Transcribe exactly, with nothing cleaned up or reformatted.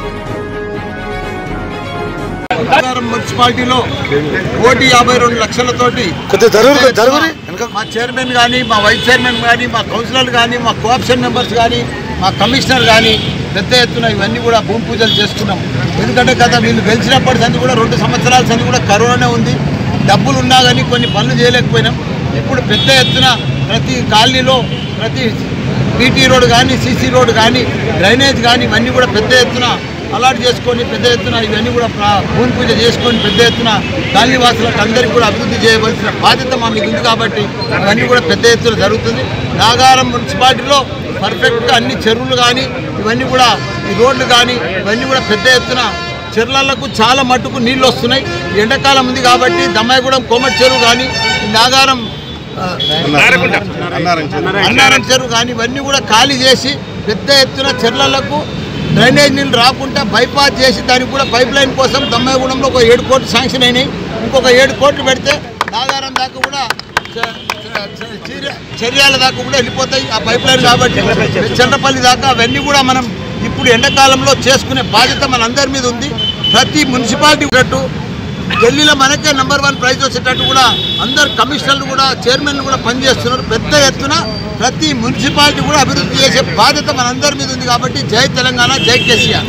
మున్సిపాలిటీలో కోటి యాభై రెండు లక్షలతోటి మా చైర్మన్ కానీ మా వైస్ చైర్మన్ కానీ మా కౌన్సిలర్ కానీ మా కోఆప్షన్ మెంబర్స్ కానీ మా కమిషనర్ కానీ పెద్ద ఎత్తున ఇవన్నీ కూడా భూమి పూజలు చేసుకున్నాం. ఎందుకంటే గత వీళ్ళు గెలిచినప్పటి సంది కూడా రెండు సంవత్సరాల సంది కూడా కరోనానే ఉంది. డబ్బులు ఉన్నా కానీ కొన్ని పనులు చేయలేకపోయినాం. ఇప్పుడు పెద్ద ఎత్తున ప్రతి కాలనీలో ప్రతి బీటీ రోడ్ కానీ సీసీ రోడ్ కానీ డ్రైనేజ్ కానీ ఇవన్నీ కూడా పెద్ద ఎత్తున అలాట్ చేసుకొని పెద్ద ఎత్తున ఇవన్నీ కూడా భూమి పూజ చేసుకొని పెద్ద ఎత్తున కాలనీవాసులకు అందరికీ కూడా అభివృద్ధి చేయవలసిన బాధ్యత మా మీద ఉంది. కాబట్టి ఇవన్నీ కూడా పెద్ద ఎత్తున జరుగుతుంది. నాగారం మున్సిపాలిటీలో పర్ఫెక్ట్గా అన్ని చెరువులు కానీ ఇవన్నీ కూడా ఈ రోడ్లు కానీ ఇవన్నీ కూడా పెద్ద ఎత్తున చెర్లలకు చాలా మట్టుకు నీళ్ళు వస్తున్నాయి. ఎండాకాలం ఉంది కాబట్టి దమ్మాయిగూడెం కోమటి చెరువు కానీ నాగారం అన్నారం చెరువు కానీ ఇవన్నీ కూడా ఖాళీ చేసి పెద్ద ఎత్తున చెర్లలకు డ్రైనేజ్ నీళ్ళు రాకుండా బైపాస్ చేసి దానికి కూడా పైప్ లైన్ కోసం దమ్మాయిగూడెంలో ఒక ఏడు కోట్లు శాంక్షన్ అయినాయి. ఇంకొక ఏడు కోట్లు పెడితే నాగారం దాకా కూడా చర్యాల దాకా కూడా వెళ్ళిపోతాయి ఆ పైప్ లైన్. కాబట్టి చంద్రపల్లి దాకా అవన్నీ కూడా మనం ఇప్పుడు ఎండాకాలంలో చేసుకునే బాధ్యత మనందరి మీద ఉంది. ప్రతి మున్సిపాలిటీ ఉన్నట్టు ఢిల్లీలో మనకే నెంబర్ వన్ ప్రైజ్ వచ్చేటట్టు కూడా అందరు కమిషనర్లు కూడా చైర్మన్లు కూడా పనిచేస్తున్నారు. పెద్ద ఎత్తున ప్రతి మున్సిపాలిటీ కూడా అభివృద్ధి చేసే బాధ్యత మనందరి మీద ఉంది. కాబట్టి జై తెలంగాణ, జై కేసీఆర్.